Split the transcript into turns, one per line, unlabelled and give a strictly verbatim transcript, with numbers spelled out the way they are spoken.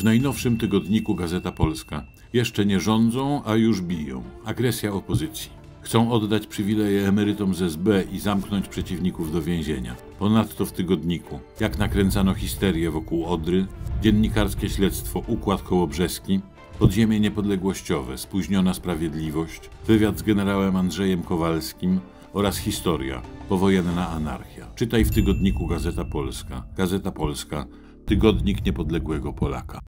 W najnowszym tygodniku Gazeta Polska. Jeszcze nie rządzą, a już biją. Agresja opozycji. Chcą oddać przywileje emerytom z S B i zamknąć przeciwników do więzienia. Ponadto w tygodniku, jak nakręcano histerię wokół Odry, dziennikarskie śledztwo Układ Kołobrzeski, podziemie niepodległościowe, spóźniona sprawiedliwość, wywiad z generałem Andrzejem Kowalskim oraz historia, powojenna anarchia. Czytaj w tygodniku Gazeta Polska. Gazeta Polska, tygodnik niepodległego Polaka.